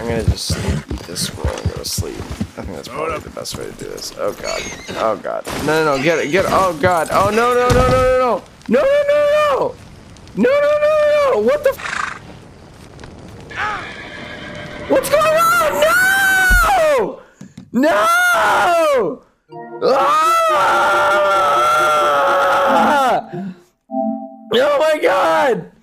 I'm gonna just eat this scroll and go to sleep. I think that's probably the best way to do this. Oh god. Oh god. No, get it, oh god. Oh no. No. What the f? What's going on? No! Ah! Oh my god!